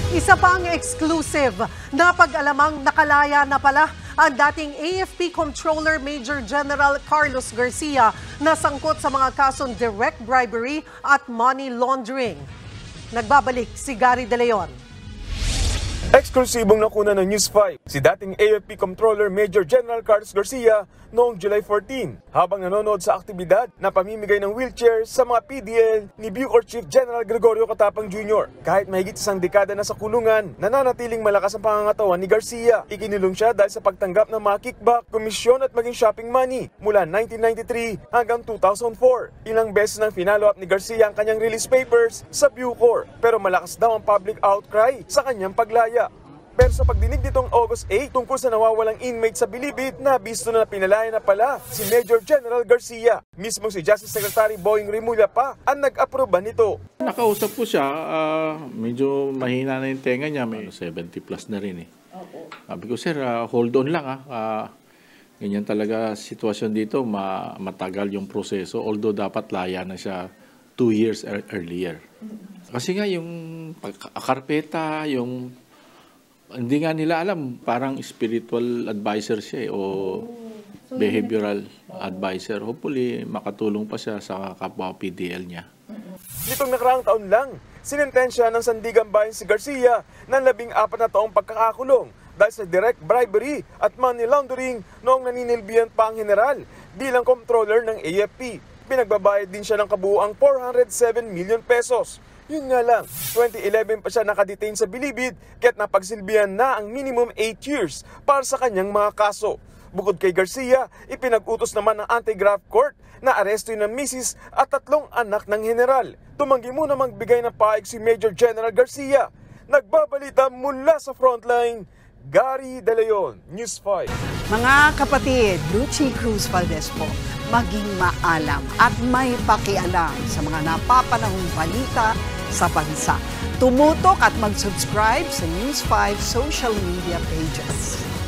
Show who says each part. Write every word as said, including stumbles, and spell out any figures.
Speaker 1: Isa pang exclusive na pag-alamang nakalaya na pala ang dating A F P Comptroller Major General Carlos Garcia na sangkot sa mga kasong direct bribery at money laundering. Nagbabalik si Gary De Leon.
Speaker 2: Eksklusibong nakuna ng News five si dating A F P Comptroller Major General Carlos Garcia noong July fourteen habang nanonood sa aktibidad na pamimigay ng wheelchair sa mga P D L ni Bucor Chief General Gregorio Catapang Junior Kahit mahigit isang dekada na sa kulungan, nananatiling malakas ang pangangatawan ni Garcia. Ikinulong siya dahil sa pagtanggap ng mga kickback, komisyon at maging shopping money mula nineteen ninety-three hanggang two thousand four. Ilang beses nang finalo up ni Garcia ang kanyang release papers sa Bucor pero malakas daw ang public outcry sa kanyang paglaya. Pero sa pagdinig nitong August eight tungkol sa nawawalang inmate sa Bilibid, nabisto na pinalaya na pala si Major General Garcia. Mismo si Justice Secretary Boying Rimulya pa ang nag-aproba nito.
Speaker 3: Nakausap ko siya, uh, medyo mahina na yung tenga niya, may seventy plus na rin eh. Sabi ko, sir, uh, hold on lang ah. Uh, ganyan talaga sitwasyon dito, ma matagal yung proseso, although dapat laya na siya two years earlier. Kasi nga yung karpeta, yung hindi nga nila alam, parang spiritual advisor siya eh, o so, behavioral advisor. Hopefully, makatulong pa siya sa kapwa P D L niya.
Speaker 2: Nitong nakaraang taon lang, sinentensya ng Sandigan Bayan si Garcia ng labing apat na taong pagkakakulong dahil sa direct bribery at money laundering noong naninilbihan pa ang general bilang controller ng A F P. Pinagbabayad din siya ng kabuuang four hundred seven million pesos. Yun nga lang, twenty eleven pa siya nakadetain sa Bilibid kaya't napagsilbihan na ang minimum eight years para sa kanyang mga kaso. Bukod kay Garcia, ipinag-utos naman ng Anti-Graft Court na aresto ng misis at tatlong anak ng general. Tumanggi muna magbigay ng paig si Major General Garcia. Nagbabalita mula sa frontline, Gary De Leon, News five.
Speaker 4: Mga kapatid, Lucy Cruz Valdez po, maging maalam at may pakialam sa mga napapanahong balita sa bansa. Tumutok at mag-subscribe sa News five social media pages.